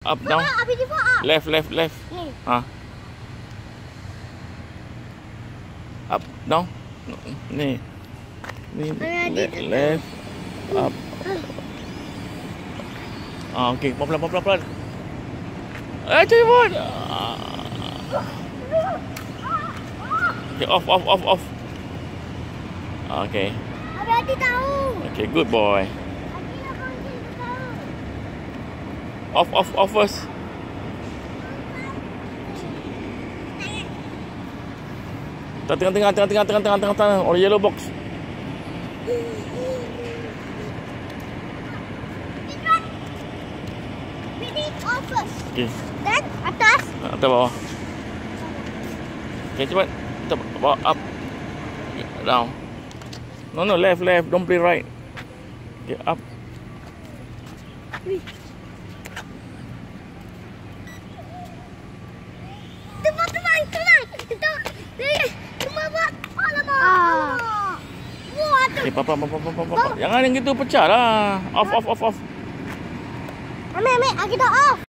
Up, down. Habis dia buat up. Left. Ni. Up, down. Ni. Left. Up. Okey, pelan. Cepat. Okay, off. Okay. Hati-hati tahu. Okay, good boy. Hati nak panggil tahu. Off first. Tengah. Oh, yellow box. Ready, off first. Okay. Then atas. Atas bawah. Okay, cepat. Kita bawa up. Down. No, left. Don't play right. Okay, up. Tenang. Cuma buat. Alamak. Buat. Okay, papa. Jangan yang gitu, pecah lah. Off. Ambil. Kita off.